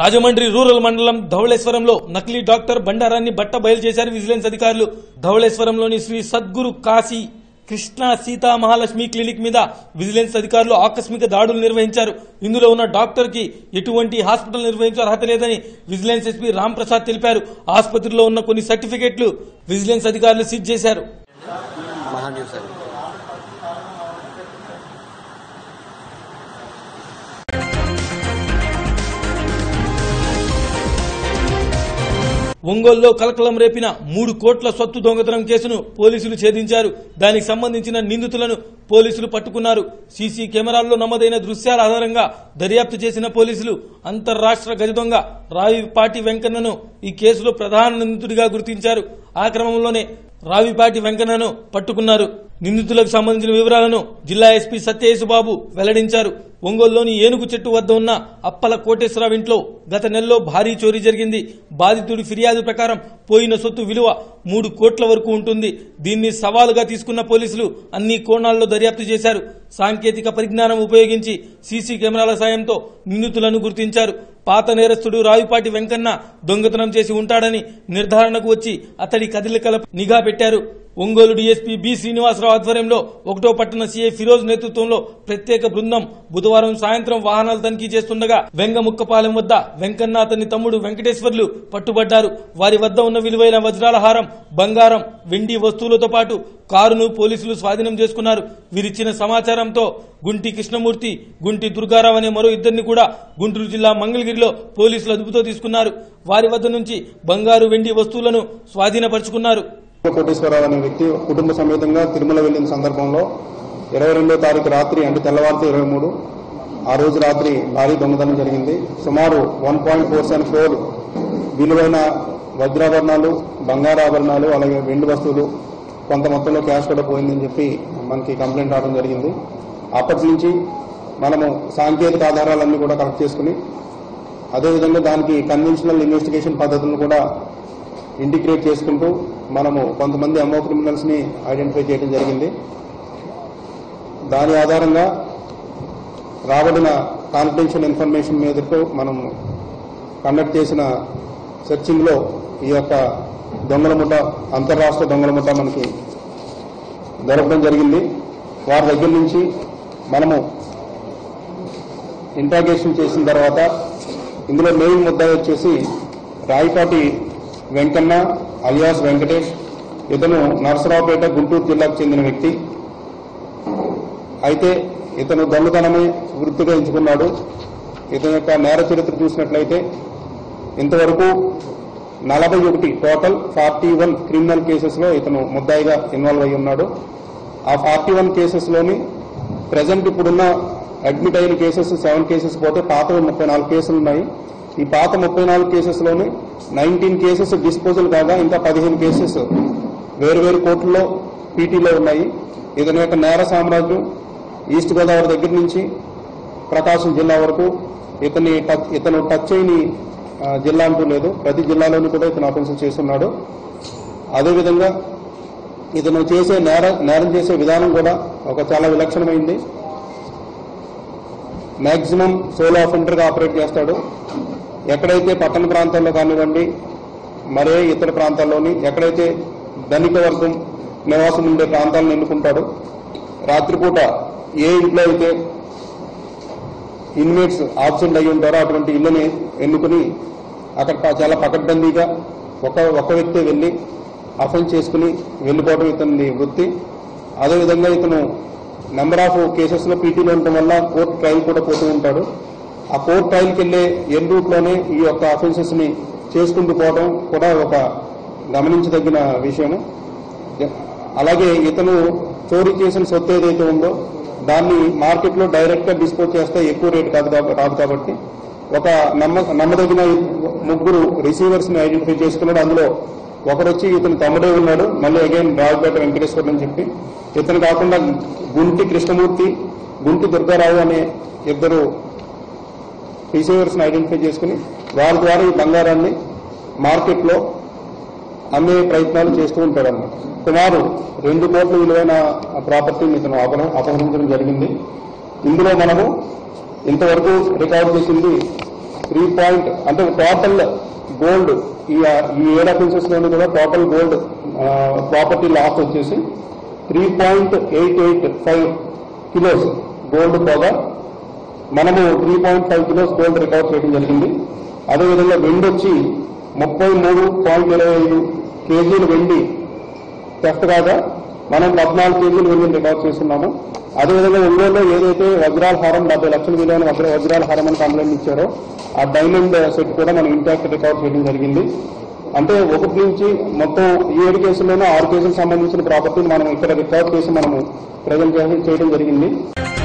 Rajahmundry rural మండలం ధవళేశ్వరంలో నకిలీ doctor బండారాన్ని బట్ట బయలు చేశారు విజిలెన్స్ అధికారులు. ధవళేశ్వరంలోని శ్రీ సద్గురు కాశీ కృష్ణ సీతా మహాలక్ష్మి క్లినిక్ మీద విజిలెన్స్ అధికారులు ఆకస్మిక దాడులు నిర్వహించారు. ఇందులో ఉన్న డాక్టర్ కి ఎటువంటి హాస్పిటల్ నిర్వహించే అర్హత లేదని విజిలెన్స్ ఎస్పీ రామ్ ప్రసాద్ తెలిపారు. ఆసుపత్రిలో ఉన్న కొన్ని సర్టిఫికెట్లు విజిలెన్స్ అధికారులు సీజ్ చేశారు. ఒంగోలులో కలకలం రేపిన 3 కోట్ల సొత్తు దొంగతనం కేసును పోలీసులు ఛేదించారు. దానికి సంబంధించిన నిందితులను పోలీసులు పట్టుకున్నారు. సీసీ కెమెరాల్లో నమోదైన దృశ్యాల ఆధారంగా దర్యాప్తు చేసిన పోలీసులు అంతర్రాష్ట్ర గజ దొంగ రావిపాటి వెంకన్నను ఈ కేసులో ప్రధాన నిందితుడిగా గుర్తించారు. ఆ క్రమంలోనే రావిపాటి వెంకన్నను పట్టుకున్నారు. నిందితులకు సంబంధించిన వివరాలను జిల్లా ఎస్పీ సత్యేశుబాబు వెల్లడించారు. ఒంగోలులోని ఏనుగు చెట్టు వద్ద ఉన్న అప్పల కోటేశ్వరరావు ఇంట్లో గత నెలలో భారీ చోరీ జరిగింది. బాధితుడి ఫిర్యాదు ప్రకారం పోయిన సొత్తు విలువ 3 కోట్ల వరకు ఉంటుంది. దీన్ని సవాలుగా తీసుకున్న పోలీసులు అన్ని కోణాల్లో దర్యాప్తు చేశారు. సాంకేతిక పరిజ్ఞానం ఉపయోగించి సీసీ కెమెరాల సాయంతో నిందితులను గుర్తించారు. పాత నేరస్తుడు రావిపాటి వెంకన్న దొంగతనం చేసి ఉంటాడని నిర్ధారణకు వచ్చి అతడి కదలికల నిఘా పెట్టారు. ఒంగోలు డీఎస్పీ బి శ్రీనివాసరావు ఆధ్వర్యంలో 1వ పట్టణ సీఐ ఫిరోజ్ నేతృత్వంలో ప్రత్యేక బృందం బుధవారం సాయంత్రం వాహనాలు తనిఖీ చేస్తుండగా వెంగముక్కపాలెం వద్ద వెంకన్న అతని తమ్ముడు వెంకటేశ్వర్లు పట్టుబడ్డారు. వారి వద్ద ఉన్న విలువైన వజ్రాల హారం, బంగారం, వెండి వస్తువులతో పాటు కారును పోలీసులు స్వాధీనం చేసుకున్నారు. వీరిచ్చిన సమాచారంతో గుంటి కృష్ణమూర్తి, గుంటి దుర్గారావు అనే మరో ఇద్దరిని కూడా గుంటూరు జిల్లా మంగళగిరిలో పోలీసులు అదుపుతో తీసుకున్నారు. వారి వద్ద నుంచి బంగారు, వెండి వస్తువులను స్వాధీనపరుచుకున్నారు. కోటేశ్వరరావు అనే వ్యక్తి కుటుంబ సమేతంగా తిరుమల వెళ్లిన సందర్భంలో 22వ తారీఖు రాత్రి అంటే తెల్లవారితో 23 ఆ రోజు రాత్రి భారీ దొంగతనం జరిగింది. సుమారు 1.47 crore విలువైన వజ్రాభరణాలు, బంగారాభరణాలు, అలాగే వెండి వస్తువులు, కొంత మొత్తంలో క్యాష్ కూడా పోయిందని చెప్పి మనకి కంప్లైంట్ రావడం జరిగింది. అప్పటి నుంచి మనము సాంకేతిక ఆధారాలన్నీ కూడా కలెక్ట్ చేసుకుని అదేవిధంగా దానికి కన్వెన్షనల్ ఇన్వెస్టిగేషన్ పద్ధతులను కూడా ఇంటిగ్రేట్ చేసుకుంటూ మనము కొంతమంది అమో క్రిమినల్స్ ని ఐడెంటిఫై చేయడం జరిగింది. దాని ఆధారంగా రాబడిన కాన్ఫిడెన్షియల్ ఇన్ఫర్మేషన్ మీదతో మనం కండక్ట్ చేసిన సెర్చింగ్ లో ఈ యొక్క దొంగల ముఠ, అంతర్రాష్ట్ర దొంగల ముఠ మనకి దొరకడం జరిగింది. వారి దగ్గర నుంచి మనము ఇంట్రాగేషన్ చేసిన తర్వాత ఇందులో మెయిన్ ముద్దాయి వచ్చేసి రాయిపాటి వెంకన్న అలియాస్ వెంకటేష్. ఇతను నరసరావుపేట, గుంటూరు జిల్లాకు చెందిన వ్యక్తి. అయితే ఇతను దొంగతనమే వృత్తిగా ఎంచుకున్నాడు. ఇతని యొక్క నేర చరిత్ర చూసినట్లయితే ఇంతవరకు 41 టోటల్ 41 క్రిమినల్ కేసెస్ లో ఇతను ముద్దాయిగా ఇన్వాల్వ్ అయి ఉన్నాడు. ఆ 41 కేసెస్ లోని ప్రజెంట్ ఇప్పుడున్న అడ్మిట్ అయిన కేసెస్ 7 కేసెస్ పోతే పాత 34 కేసులు ఉన్నాయి. ఈ పాత 34 కేసెస్ లోని 19 కేసెస్ డిస్పోజల్ కాగా ఇంకా 15 కేసెస్ వేరువేరు కోర్టుల్లో పీటీలో ఉన్నాయి. ఇతని యొక్క నేర సామ్రాజ్యం ఈస్ట్ గోదావరి దగ్గర నుంచి ప్రకాశం జిల్లా వరకు ఇతను టచ్ చేయని జిల్లా అంటూ లేదు. ప్రతి జిల్లాలోనూ కూడా ఇతను అఫెన్సులు చేస్తున్నాడు. అదేవిధంగా ఇతను చేసే నేరం చేసే విధానం కూడా ఒక చాలా విలక్షణమైంది. మ్యాక్సిమం సోలో అఫెండర్ గా ఆపరేట్ చేస్తాడు. ఎక్కడైతే పట్టణ ప్రాంతాల్లో కానివ్వండి, మరే ఇతర ప్రాంతాల్లోని ఎక్కడైతే ధనిక వర్గం నివాసం ఉండే ప్రాంతాలను ఎన్నుకుంటాడు. రాత్రిపూట ఏ ఇంట్లో అయితే ఇన్మేట్స్ ఆబ్సెంట్ అయి ఉంటారో అటువంటి ఇళ్లని ఎన్నుకుని అక్కడ చాలా పకడ్బందీగా ఒక వ్యక్తి వెళ్లి అఫెన్స్ చేసుకుని వెళ్లిపోవడం ఇతని వృత్తి. అదేవిధంగా ఇతను నెంబర్ ఆఫ్ కేసెస్ లో పీటీలో ఉండటం వల్ల కోర్టు ట్రయల్ కూడా పోతూ ఉంటాడు. ఆ కోర్టు ట్రయల్కి వెళ్లే ఎన్ రూట్ లోనే ఈ యొక్క అఫెన్సెస్ ని చేసుకుంటూ పోవడం కూడా ఒక గమనించదగిన విషయము. అలాగే ఇతను చోరీ చేసిన సొత్తు ఏదైతే ఉందో దాన్ని మార్కెట్ లో డైరెక్ట్ గా డిస్పోజ్ చేస్తే ఎక్కువ రేటు రాదు కాబట్టి ఒక నమ్మదగిన 3 రిసీవర్స్ ని ఐడెంటిఫై చేసుకున్నాడు. అందులో ఒకరొచ్చి ఇతను తమ్ముడే ఉన్నాడు. మళ్ళీ అగైన్ రావిపేట వెంకటేశ్వర్ అని చెప్పి ఇతను కాకుండా గుంటి కృష్ణమూర్తి, గుంటి దుర్గారావు అనే 2 రిసీవర్స్ ని ఐడెంటిఫై చేసుకుని వారి ద్వారా ఈ బంగారాన్ని మార్కెట్ లో అమ్మే ప్రయత్నాలు చేస్తూ ఉంటాడన్నమాట. సుమారు 2 కోట్ల విలువైన ప్రాపర్టీని ఇతను అపహరించడం జరిగింది. ఇందులో మనము ఇంతవరకు రికార్డు చేసింది అంటే టోటల్ గోల్డ్ ఈ 7 అఫెన్సెస్ లోని కూడా టోటల్ గోల్డ్ ప్రాపర్టీ లాస్ వచ్చేసి 3.885 కిలోస్ గోల్డ్ పోగా మనము 3.5 కిలోస్ గోల్డ్ రికవర్ చేయడం జరిగింది. అదేవిధంగా వెండి వచ్చి 33.25 కేజీలు వెండి థెఫ్ట్ కాగా మనం 14 కేజీలు వెండిని రికవర్ చేస్తున్నాము. అదేవిధంగా ఒంగోలులో ఏదైతే వజ్రాల హారం 70 లక్షల విలువైన వజ్రాల హారం అని కంప్లైంట్ ఇచ్చారో ఆ డైమండ్ సెట్ కూడా మనం ఇంటాక్ట్ రికవర్ చేయడం జరిగింది. అంటే ఒకటి నుంచి మొత్తం 7 కేసుల్లోనూ 6 కేసులకు సంబంధించిన ప్రాపర్టీని మనం ఇక్కడ రికవర్ చేసి మనము ప్రజెంట్ చేయడం జరిగింది.